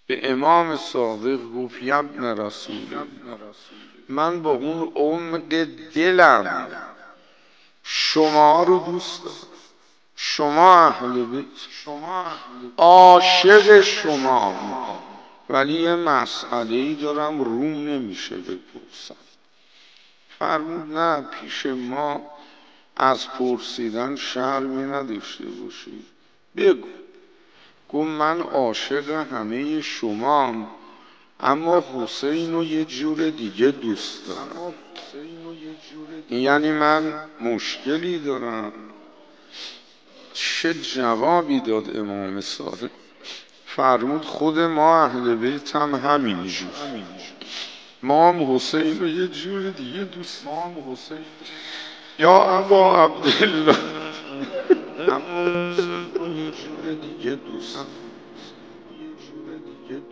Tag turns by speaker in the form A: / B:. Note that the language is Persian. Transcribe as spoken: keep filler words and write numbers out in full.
A: به امام صادق گفت یبن رسول من با اون عمق دلم شما رو دوست دارم، شما اهل بیت، عاشق شما، ولی یه مسئله ای دارم روم نمیشه بپرسم. فرمود نه پیش ما از پرسیدن شرمی نداشته باشی، بگو. گفت من عاشق همه شمام، اما حسین رو یه جور دیگه دوست دارم. یعنی من مشکلی دارم. چه جوابی داد امام صادق؟ فرمود خود ما اهل بیت هم همینجور، ما هم حسین رو یه جور دیگه دوست دارم. یا ابا عبدالله اما حسین رو یه جور دیگه دوست دارم.